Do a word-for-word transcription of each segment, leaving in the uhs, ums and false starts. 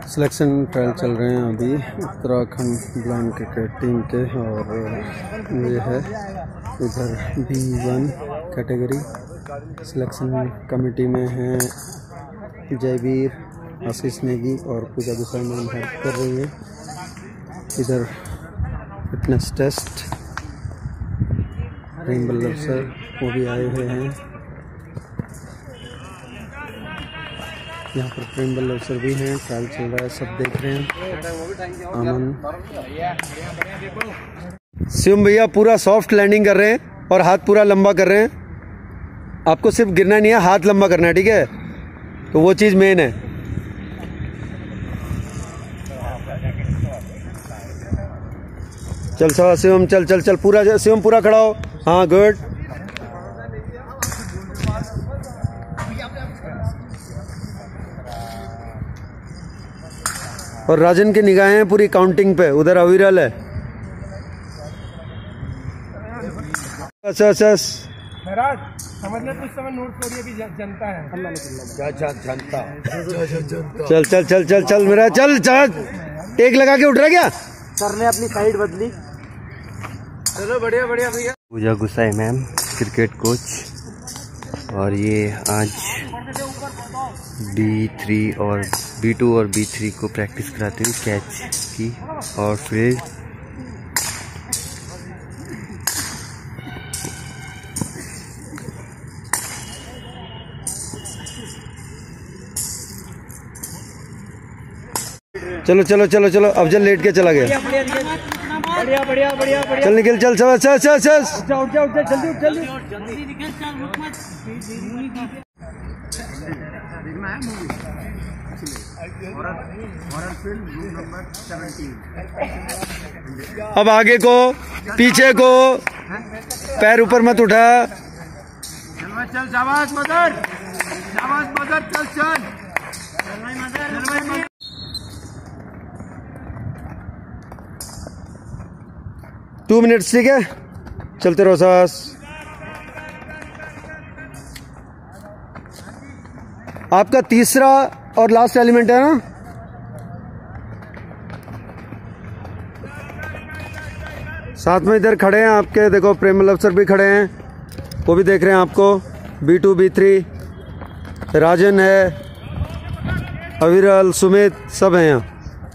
Selection trial चल रहे हैं अभी उत्तराखंड ब्लाइंड क्रिकेट टीम के, और ये है इधर B one category. Selection committee में हैं जयवीर, आशीष नेगी और पूजा गुसाई मैम हेल्प कर रही है। इधर fitness test Prem Ballabh sir वो भी आए हुए हैं। यहाँ पर प्रेम बल्लभ सर भी हैं, ट्रायल चल रहा है, सब देख रहे हैं। आनंद शिवम भैया पूरा सॉफ्ट लैंडिंग कर रहे हैं और हाथ पूरा लंबा कर रहे हैं। आपको सिर्फ गिरना नहीं है, हाथ लंबा करना है, ठीक है? तो वो चीज़ मेन है। चल सवा शिवम, चल चल चल पूरा शिवम, पूरा खड़ा हो। हाँ गुड। और राजन की निगाहें पूरी काउंटिंग पे, उधर अविरल है। अच्छा अच्छा समझना, कुछ समय नोट करिए भी जनता है। जनता चल चल चल चल चल मेरा चल चल टेक लगा के उठ रहा क्या? सर ने अपनी साइड बदली। चलो बढ़िया बढ़िया भैया। Pooja Gusain ma'am cricket coach, और ये आज बी थ्री और बी टू और बी थ्री को प्रैक्टिस कराते हुए कैच की। और फिर चलो चलो चलो चलो, अफजल लेट के चला गया। बढ़िया बढ़िया बढ़िया बढ़िया। चल निकल, चल चल चल चल चल उठ जा उठ जा उठ जा, जल्दी उठ जल्दी जल्दी निकल, चल रुक मत। अब आगे को, पीछे को, पैर ऊपर मत उठा। चल चल, शाबाश मदर, शाबाश मदर, चल चल मदर। टू मिनट्स, ठीक है? चलते रहो सास। आपका तीसरा और लास्ट एलिमेंट है ना? साथ में इधर खड़े हैं आपके, देखो प्रेम बल्लभ सर भी खड़े हैं, वो भी देख रहे हैं आपको। B two B three Rajan है, अविरल, सुमित, सब हैं यहाँ।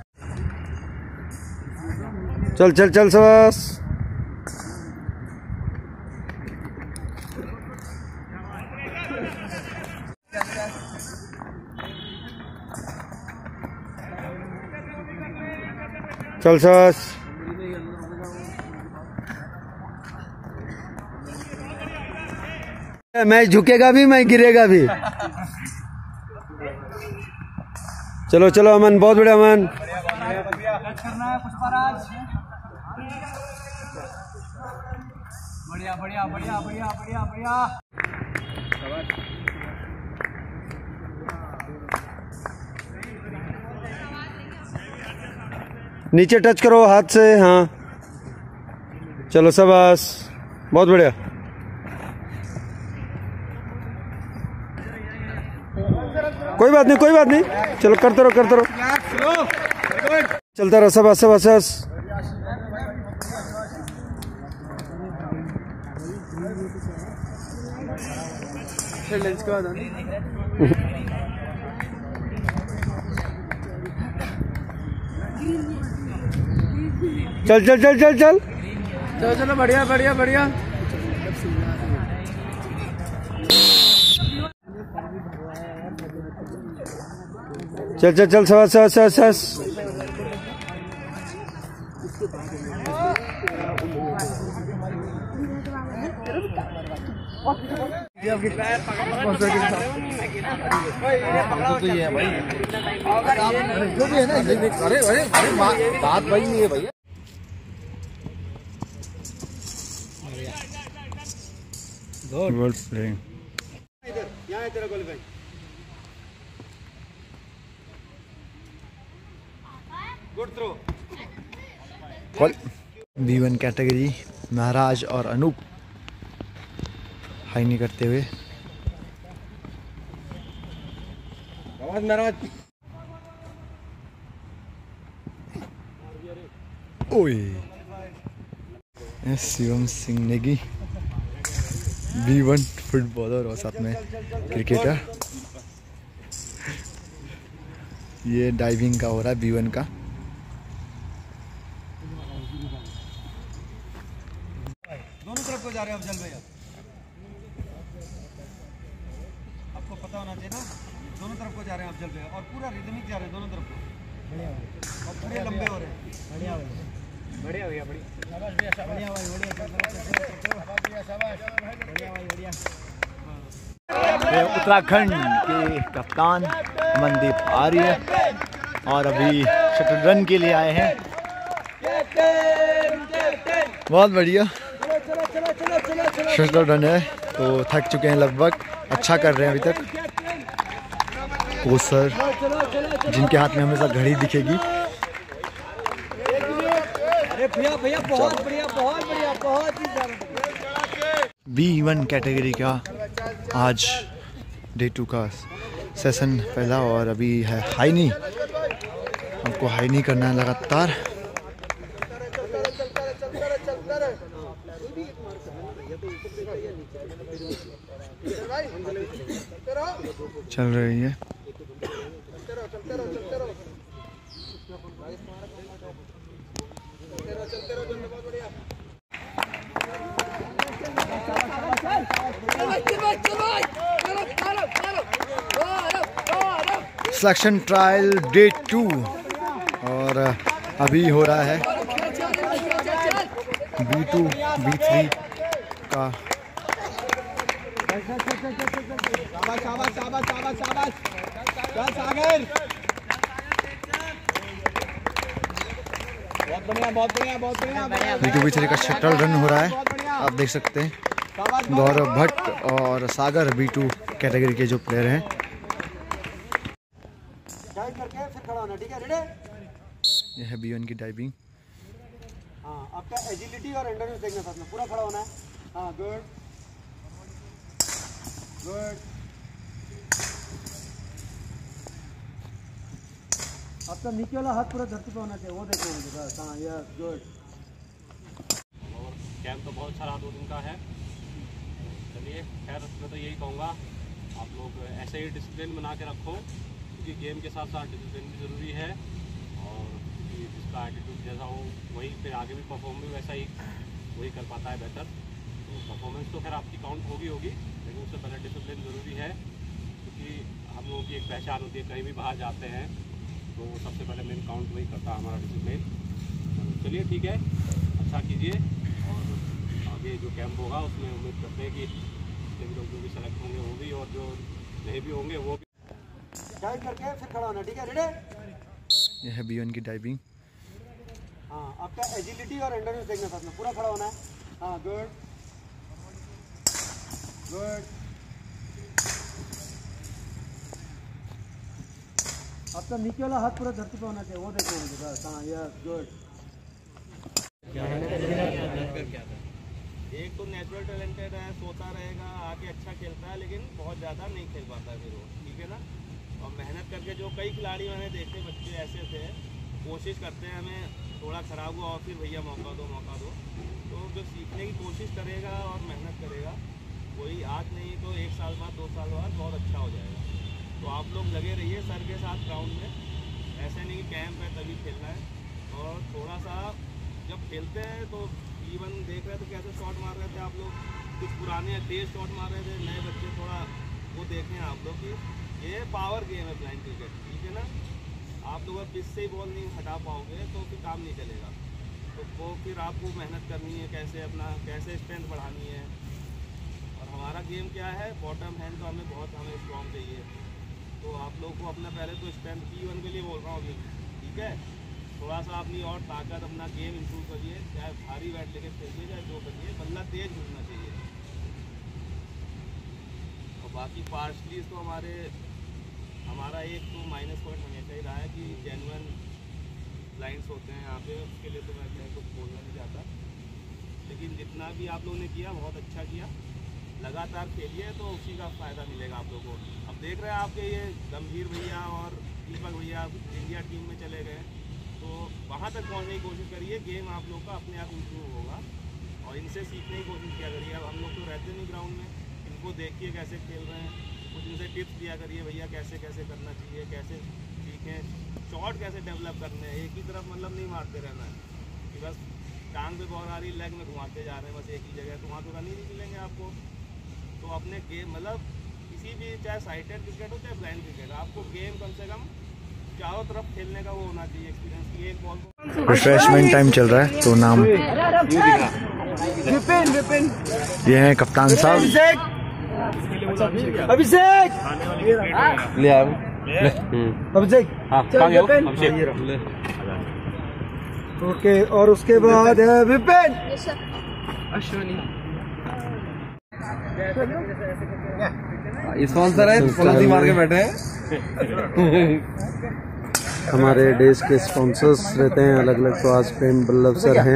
चल चल चल सास। चल सास। मैच झुकेगा भी, मैं गिरेगा भी। चलो चलो अमन, बहुत बढ़िया अमन। बढ़िया बढ़िया बढ़िया बढ़िया बढ़िया बढ़िया। नीचे टच करो हाथ से, हाँ चलो शाबाश, बहुत बढ़िया। कोई बात नहीं कोई बात नहीं, चलो करते रहो करते रहो, चलता रहो, शाबाश शाबाश शाबाश। चल चल चल चल चल चलो चलो, बढ़िया बढ़िया बढ़िया। चल चल चल शाबाश शाबाश शाबाश। अरे अरे अरे बात वही नहीं है भैया। Good playing. इधर यहाँ है तेरा गोल भाई। Good throw. B one category Maharaj और अनूप हाई नहीं करते हुए। महाराज ओए Shivam Singh Negi B one footballer और साथ में क्रिकेटर। ये डाइविंग का हो रहा है बी वन का। दोनों तरफ को जा रहे हैं अफजल भैया, आपको पता होना चाहिए ना। दोनों तरफ को जा रहे हैं अफजल भैया और पूरा रिदमिक जा रहे हैं दोनों तरफ को। बढ़िया और पूरे लंबे हो रहे हैं। बढ़िया बढ़िया भैया, बढ़िया बढ़िया भाई, बढ़िया बढ़िया। उत्तराखंड के कप्तान मनदीप आर्य और अभी शटल के लिए आए हैं। बहुत बढ़िया शटल रन है, तो थक चुके हैं लगभग, अच्छा कर रहे हैं अभी तक। कोच सर जिनके हाथ में हमेशा घड़ी दिखेगी। भैया भैया बहुत बढ़िया, बहुत बढ़िया, बहुत ही बी वन कैटेगरी का आज डे टू का सेशन पहला और अभी है हाई नी। हमको हाई नी करना है लगातार। चल रही है सिलेक्शन ट्रायल डे टू और अभी हो रहा है बी टू बी थ्री का। बी टू बी थ्री का शटल रन हो रहा है, आप देख सकते हैं। गौरव भट्ट और सागर बी टू कैटेगरी के जो प्लेयर हैं। डाइव करके फिर खड़ा होना, ठीक है? रेडी? यह है बी वन की डाइविंग। हाँ, आपका एजिलिटी और एंड्योरेंस देखना साथ में, पूरा खड़ा होना है। हाँ, गुड गुड। आपका नीचे वाला हाथ पूरा धरती पे होना चाहिए, वो देखना मुझे बस। हाँ, यस गुड। कैंप तो बहुत सारा दो दिन का है। चलिए खैर, मैं तो यही कहूँगा आप लोग ऐसे ही डिसिप्लिन बना के रखो, क्योंकि गेम के साथ साथ डिसिप्लिन भी ज़रूरी है। और जिसका एटीट्यूड जैसा हो वही फिर आगे भी परफॉर्म भी वैसा ही वही कर पाता है बेहतर। तो परफॉर्मेंस तो खैर आपकी काउंट होगी होगी लेकिन उससे पहले डिसिप्लिन ज़रूरी है, क्योंकि हम लोगों की एक पहचान होती है। कहीं भी बाहर जाते हैं तो सबसे पहले मेन काउंट वही करता है हमारा डिसिप्लिन। चलिए ठीक है, अच्छा कीजिए और आगे जो कैंप होगा उसमें उम्मीद करते हैं कि सभी लोग जो भी सेलेक्ट होंगे वो भी और जो नहीं भी होंगे वो भी। डाइव करके फिर खड़ा होना, ठीक है? रेडी? यह है बी वन की डाइविंग। हाँ, आपका एजिलिटी और एंड्योरेंस देखना साथ में, पूरा खड़ा होना है। हाँ, गुड गुड। आपका नीचे वाला हाथ पूरा धरती पे होना चाहिए, वो देखना मुझे बस। हाँ, यस गुड। एक तो नेचुरल टैलेंटेड है, सोता रहेगा, आगे अच्छा खेलता है, लेकिन बहुत ज़्यादा नहीं खेल पाता फिर वो, ठीक है ना। और मेहनत करके जो कई खिलाड़ी मैंने देखे बच्चे ऐसे थे, कोशिश करते हैं हमें थोड़ा ख़राब हुआ और फिर भैया मौका दो मौका दो। तो जो सीखने की कोशिश करेगा और मेहनत करेगा वही आज नहीं तो एक साल बाद दो साल बाद बहुत अच्छा हो जाएगा। तो आप लोग लगे रहिए सर के साथ ग्राउंड में, ऐसे नहीं कि कैंप है तभी खेलना है। और थोड़ा सा जब खेलते हैं तो इवन देख रहे थे कैसे शॉट मार रहे थे आप लोग, कुछ पुराने तेज शॉट मार रहे थे, नए बच्चे थोड़ा वो देखें आप लोग कि ये पावर गेम है ब्लाइंड क्रिकेट, ठीक है ना। आप लोग पिच से ही बॉल नहीं हटा पाओगे तो फिर काम नहीं चलेगा। तो वो फिर आपको मेहनत करनी है, कैसे अपना कैसे स्ट्रेंथ बढ़ानी है। और हमारा गेम क्या है, बॉटम हैंड तो हमें बहुत हमें स्ट्रॉन्ग चाहिए। तो आप लोग को अपना पहले तो स्ट्रेंथ पी वन के लिए बोल रहा हूँ अभी, ठीक है। थोड़ा सा अपनी और ताकत अपना गेम इंप्रूव करिए, चाहे भारी बैट लेके खेलिए चाहे जो करिए, बल्ला तेज घूमना चाहिए। और बाकी पार्शलीज तो हमारे हमारा एक तो माइनस पॉइंट हमेशा ही रहा है कि जेन्युइन लाइन्स होते हैं यहाँ पे, उसके लिए तो मैं कुछ बोलना नहीं चाहता। लेकिन जितना भी आप लोगों ने किया बहुत अच्छा किया, लगातार खेलिए तो उसी का फ़ायदा मिलेगा आप लोगों को। अब देख रहे हैं आपके ये गंभीर भैया और दीपक भैया इंडिया टीम में चले गए, तो वहाँ तक पहुँचने की कोशिश करिए। गेम आप लोग का अपने आप इम्प्रूव होगा और इनसे सीखने की कोशिश किया करिए। अब हम लोग तो रहते नहीं ग्राउंड में, इनको देखिए कैसे खेल रहे हैं, कुछ इनसे टिप्स दिया करिए भैया कैसे कैसे करना चाहिए, कैसे सीखें, शॉट कैसे डेवलप करने हैं। एक ही तरफ मतलब नहीं मारते रहना है कि बस टांग पे बॉल आ रही लेग में घुमाते जा रहे हैं बस एक ही जगह, तो वहाँ तो रन ही नहीं मिलेंगे आपको। तो अपने गेम मतलब किसी भी चाहे साइटेड क्रिकेट हो चाहे ब्लाइंड क्रिकेट, आपको गेम कम से कम चारों तरफ खेलने का वो होना चाहिए एक्सपीरियंस की एक बॉल को। रिफ्रेशमेंट टाइम चल रहा है तो नाम ये है कप्तान साहब अभिषेक ले आओ अभिषेक ओके। और उसके बाद है विपिन अश्विनी। स्पॉन्सर है पॉलिसी मार के बैठे हैं। हमारे देश के स्पॉन्सर्स रहते हैं अलग अलग, तो आज प्रेम बल्लभ सर हैं।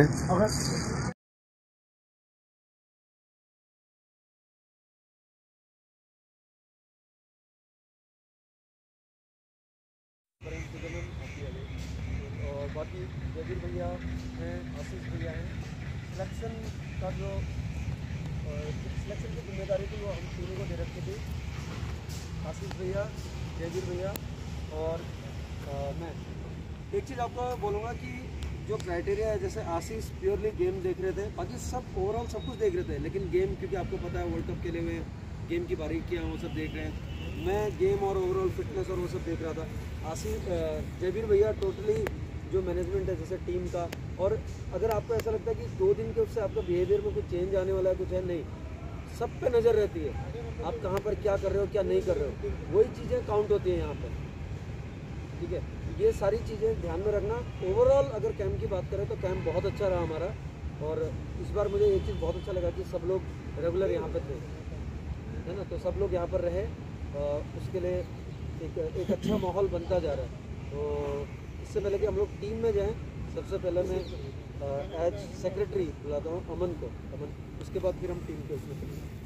और बाकी जयवीर भैया हैं, आशीष भैया हैं। सिलेक्शन का जो सिलेक्शन की जिम्मेदारी थी वो हम तीनों को दे रखी थी, आशीष भैया, जयवीर भैया और आ, मैं। एक चीज़ आपको बोलूँगा कि जो क्राइटेरिया है, जैसे आशीष प्योरली गेम देख रहे थे, बाकी सब ओवरऑल सब कुछ देख रहे थे, लेकिन गेम क्योंकि आपको पता है वर्ल्ड कप खेले हुए गेम की बारीकियाँ वो सब देख रहे हैं। मैं गेम और ओवरऑल फिटनेस और वो सब देख रहा था। आशीष जयवीर भैया टोटली जो मैनेजमेंट है जैसे टीम का, और अगर आपको ऐसा लगता है कि दो दिन के उससे आपका बिहेवियर में कुछ चेंज आने वाला है, कुछ है नहीं, सब पे नज़र रहती है आप कहाँ पर क्या कर रहे हो क्या नहीं कर रहे हो, वही चीज़ें काउंट होती हैं यहाँ पर। ठीक है, ये सारी चीज़ें ध्यान में रखना। ओवरऑल अगर कैंप की बात करें तो कैंप बहुत अच्छा रहा हमारा, और इस बार मुझे एक चीज़ बहुत अच्छा लगा कि सब लोग रेगुलर यहाँ पर थे, है ना, तो सब लोग यहाँ पर रहे, उसके लिए एक एक अच्छा माहौल बनता जा रहा है। तो इससे पहले कि हम लोग टीम में जाएं, सबसे पहले मैं एज सेक्रेटरी बुलाता हूँ अमन को, अमन, उसके बाद फिर हम टीम के उसमें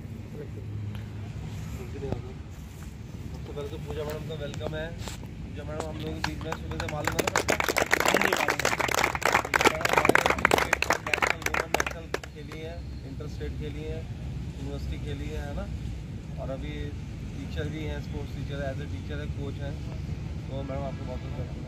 सबसे पहले तो पूजा मैडम का वेलकम है। पूजा मैडम हम लोग के बीच में सुबह से मालूम है नेशनल खेली है, इंटर स्टेट खेली है, यूनिवर्सिटी खेली है, है ना, और अभी टीचर भी हैं, स्पोर्ट्स टीचर है, एज ए टीचर है, कोच हैं। तो मैडम आपको बहुत बहुत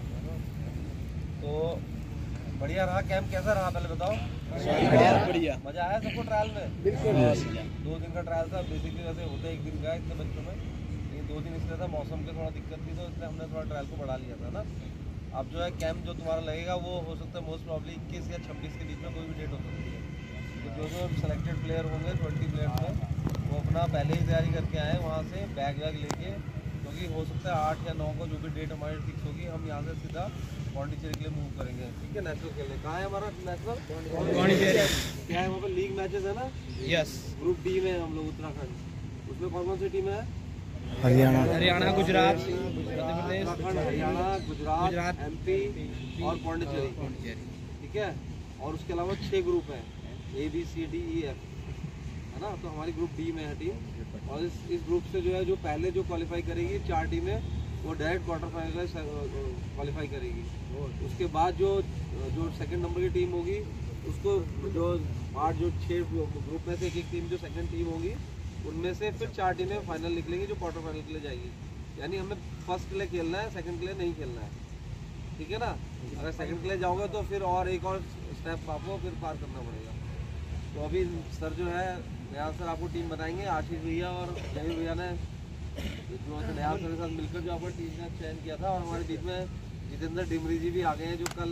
तो बढ़िया रहा कैंप। कैसा रहा पहले बताओ? बढ़िया, मजा आया सबको ट्रायल में? बिल्कुल। दो दिन का ट्रायल था, बेसिकली वैसे होता है एक दिन का इतने बच्चों में, लेकिन दो दिन इसलिए था मौसम की थोड़ा दिक्कत थी, तो इसलिए हमने थोड़ा ट्रायल को बढ़ा लिया था ना। अब जो है कैंप जो तुम्हारा लगेगा वो हो सकता है मोस्ट प्रॉब्ली इक्कीस या छब्बीस के बीच में कोई भी डेट हो सकती है। तो जो जो सेलेक्टेड प्लेयर होंगे ट्वेंटी प्लेयर्स में, वो अपना पहले ही तैयारी करके आए वहाँ से बैग वैग लेके, क्योंकि हो सकता है आठ या नौ को जो भी डेट हमारी फिक्स होगी हम यहाँ से सीधा पौंडीचेरी के लिए मूव करेंगे। ठीक है, नेशनल खेलने। कहाँ है हमारा नेशनल? पौंडीचेरी। क्या है वहाँ पर लीग मैचेस है ना? यस। ग्रुप डी में हम लोग उत्तराखंड, उसमें कौन कौन सी टीम है? हरियाणा हरियाणा गुजरात मध्य प्रदेश, हरियाणा गुजरात एमपी और पौंडीचेरी। ठीक है, और उसके अलावा छः ग्रुप है, A B C D E F, है ना। तो हमारी ग्रुप डी में है टीम, और इस इस ग्रुप से जो है जो पहले जो क्वालिफाई करेगी चार टीमें, वो डायरेक्ट क्वार्टर फाइनल क्वालिफाई करेगी। उसके बाद जो जो सेकंड नंबर की टीम होगी उसको जो आठ जो छः ग्रुप में से एक एक टीम जो सेकंड टीम होगी उनमें से फिर चार टीमें फाइनल निकलेंगी जो क्वार्टर फाइनल के लिए जाएगी। यानी हमें फर्स्ट के लिए खेलना है, सेकंड के लिए नहीं खेलना है। ठीक है ना। अगर सेकंड के लिए जाओगे तो फिर और एक और स्टेप आपको फिर पार करना पड़ेगा। तो अभी सर जो है नया सर आपको टीम बनाएंगे, आशीष भैया और जयवीर भैया ने जो नया सर के साथ मिलकर जो आपको टीम ने चयन किया था। और हमारे बीच में जितेंद्र डिमरी जी भी आ गए हैं जो कल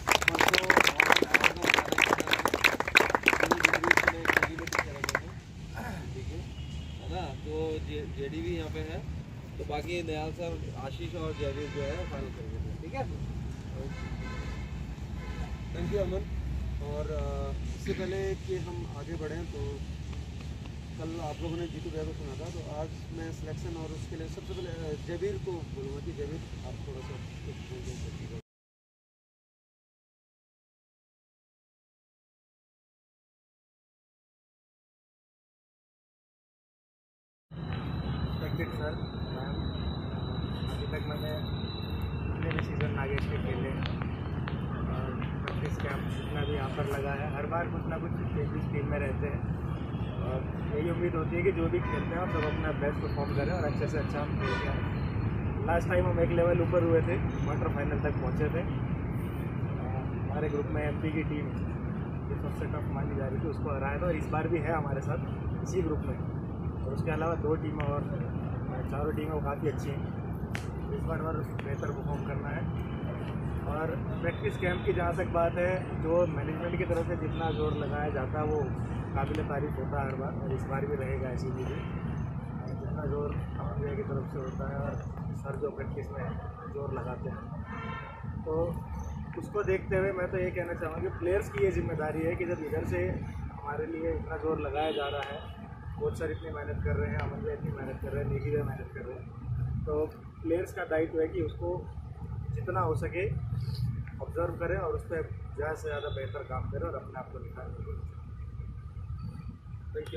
ठीक है ना। तो जेडी भी यहाँ पे है, तो बाकी नयाल सर, आशीष और जयवीर जो है फाइनल करेंगे। ठीक है, थैंक यू अमन। और इससे पहले कि हम आगे बढ़ें तो कल आप लोगों ने जीतू भैया को सुना था, तो आज मैं सिलेक्शन और उसके लिए सबसे पहले जयवीर को बोलूँगा कि जयवीर आप थोड़ा सा कुछ बोल दें। सर मैम, अभी तक मैंने जितने भी सीज़न नागेश के खेले कैंप जितना भी यहाँ पर लगा है, हर बार कुछ ना कुछ चेंजेस टीम में रहते हैं और यही उम्मीद होती है कि जो भी खेलते हैं हम सब अपना बेस्ट परफॉर्म करें और अच्छे से अच्छा हम खेल के आए। लास्ट टाइम हम एक लेवल ऊपर हुए थे, क्वार्टर फाइनल तक पहुँचे थे। हमारे ग्रुप में एमपी की टीम जो सबसे टफ मानी जा रही थी उसको हराया था और इस बार भी है हमारे साथ इसी ग्रुप में। और उसके अलावा दो टीमें और चारों टीमें काफ़ी अच्छी हैं। इस बार और बेहतर परफॉर्म करना है। और प्रैक्टिस कैंप की जहाँ तक बात है, जो मैनेजमेंट की तरफ से जितना जोर लगाया जाता है वो काबिल तारीफ होता है हर बार, और इस बार भी रहेगा ऐसी चीज़ें। जितना जोर अमन भैया की तरफ से होता है और सर जो प्रैक्टिस में जोर लगाते हैं, तो उसको देखते हुए मैं तो ये कहना चाहूँगा कि प्लेयर्स की ये जिम्मेदारी है कि जब इधर से हमारे लिए इतना जोर लगाया जा रहा है, कोच सर इतनी मेहनत कर रहे हैं, अमन भैया इतनी मेहनत कर रहे हैं, निकी भैया मेहनत कर रहे हैं, तो प्लेयर्स का दायित्व है कि उसको जितना हो सके ऑब्जर्व करें और उस पर ज़्यादा से ज़्यादा बेहतर काम करें और अपने आप को निखारें। Thank you.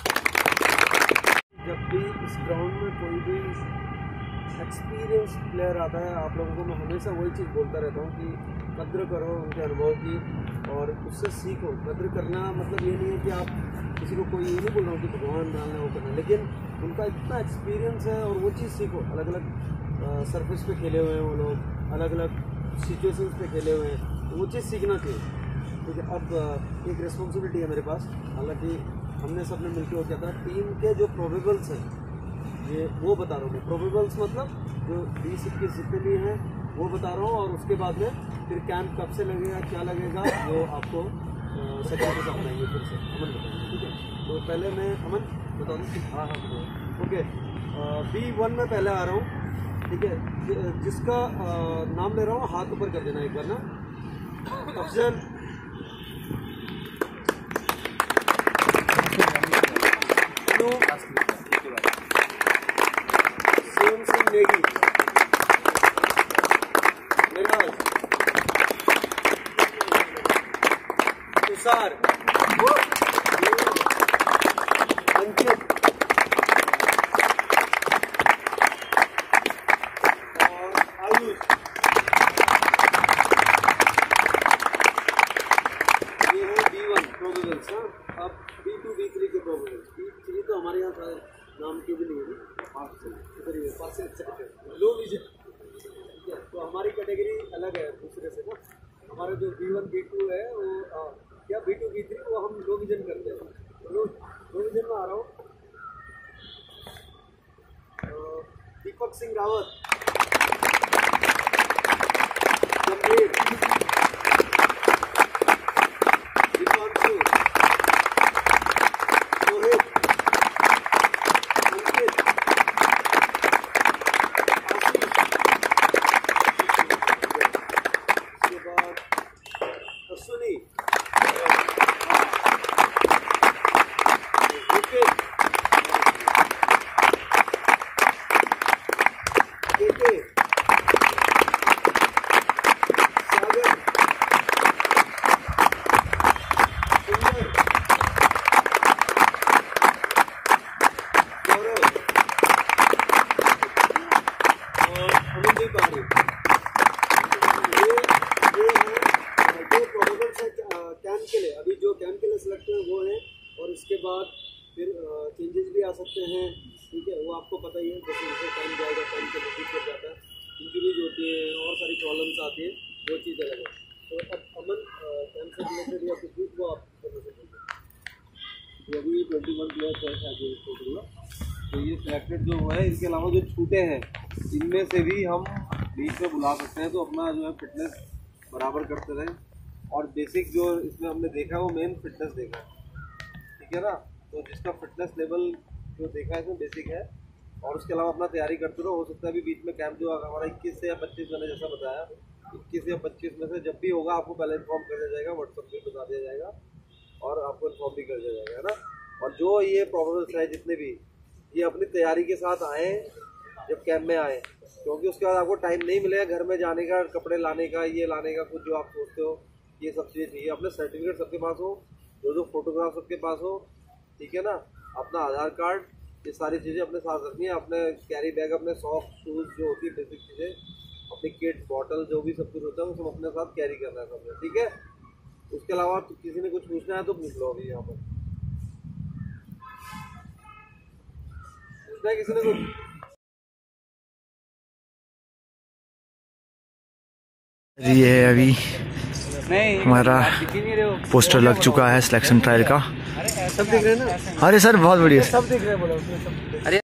जब भी इस ग्राउंड में कोई भी एक्सपीरियंस प्लेयर आता है, आप लोगों को मैं हमेशा वही चीज़ बोलता रहता हूँ कि कद्र करो उनके अनुभव की और उससे सीखो। कद्र करना मतलब ये नहीं है कि आप किसी को कोई ये नहीं बोल रहा हूँ कि भगवान डालना वो करना, लेकिन उनका इतना एक्सपीरियंस है और वो चीज़ सीखो। अलग अलग सरफेस पे खेले हुए हैं वो लोग, अलग अलग सिचुएशंस पे खेले हुए हैं, तो वो चीज़ सीखना चाहिए। ठीक है, अब एक रिस्पॉन्सिबिलिटी है मेरे पास। हालांकि हमने सबने मिलकर वो क्या था, टीम के जो प्रोबेबल्स हैं ये वो बता रहा हूँ मैं। प्रोबेबल्स मतलब जो बीस इक्कीस जितने भी हैं वो बता रहा हूँ, और उसके बाद में फिर कैंप कब से लगेगा क्या लगेगा वो आपको सेकेंड में बताएंगे, फिर से अमन बताएंगे। ठीक है, तो पहले मैं अमन बता दूँ। हाँ हाँ बताओ। ओके, बी वन में पहले आ रहा हूँ। ठीक है, जिसका आ, नाम ले रहा हूँ हाथ ऊपर कर देना एक बार ना। अफजल, सेम सिंह नेगी, तुषार, अंकित और आयुष। ये है बी वन प्रोबेबल्स। हाँ, अब बी टू बी थ्री के प्रोबेबल्स। बी थ्री तो हमारे यहाँ शायद नाम के भी नहीं है, इधर ही है, लो विजन। तो हमारी कैटेगरी अलग है दूसरे से ना। हमारा जो बी वन बी टू है वो आ, या बी टू बी थ्री वो हम लो विजन करते हैं। तो लो लो विजन में आ रहा हूँ। दीपक सिंह रावत, गंभीर, दीपांशु, रोहित, अंकित, अश्विनी, विकेट, केके, सागर, सुंदर, गौरव और अमनदीप आर्य। ये ये है जो प्रोबेबल्स है कैंप के लिए। अभी जो कैंप के लिए सिलेक्ट हुए वो है, और इसके बाद फिर चेंजेस भी आ सकते हैं। ठीक है, वो आपको पता ही है, जैसे जैसे टाइम जाएगा टाइम के नजदीक हो जाता है, इंजरीज होती है और सारी प्रॉब्लम्स आती है, वो चीज़ अलग है। तो अब अमन कैंप से रिलेटेड या कुछ भी वो आप करना चाहिए। अभी ट्वेंटी वन प्लेयर्स है शायद टोटल, तो ये सिलेक्टेड जो हुआ है, इनके अलावा जो छूटे हैं इनमें से भी हम बीच में बुला सकते हैं, तो अपना जो है फिटनेस बराबर करते रहें। और बेसिक जो इसमें हमने देखा है वो मेन फिटनेस देखा है। ठीक है ना, तो जिसका फिटनेस लेवल जो देखा है इसमें बेसिक है, और उसके अलावा अपना तैयारी करते रहो। हो सकता है अभी बीच में कैंप जो हमारा इक्कीस से या पच्चीस मैंने जैसा बताया, इक्कीस या पच्चीस में से जब भी होगा आपको पहले इन्फॉर्म कर दिया जाएगा, व्हाट्सएप पे बता दिया जाएगा और आपको इन्फॉर्म भी कर दिया जाएगा, है ना। और जो ये प्रॉब्लम्स है जितने भी, ये अपनी तैयारी के साथ आएँ जब कैंप में आएँ, क्योंकि उसके बाद आपको टाइम नहीं मिलेगा घर में जाने का, कपड़े लाने का, ये लाने का, कुछ जो आप सोचते हो ये सब चीज़ें चाहिए। अपने सर्टिफिकेट सबके पास हो, जो जो फोटोग्राफ सबके पास हो, ठीक है ना, अपना आधार कार्ड, ये सारी चीज़ें अपने साथ रखनी है। अपने कैरी बैग, अपने सॉक्स, शूज़ जो होती है बेसिक चीज़ें, अपनी किट, बॉटल, जो भी सब कुछ होता है वो सब अपने साथ कैरी करना है सबने। ठीक है, उसके अलावा तो किसी ने कुछ पूछना है तो पूछ लो अभी यहाँ पर। पूछना है किसी ने कुछ? ये है अभी हमारा पोस्टर लग चुका है सिलेक्शन ट्रायल का। सब दिख रहे हैं ना? अरे सर बहुत बढ़िया। सब दिख रहे हैं बोलो। अरे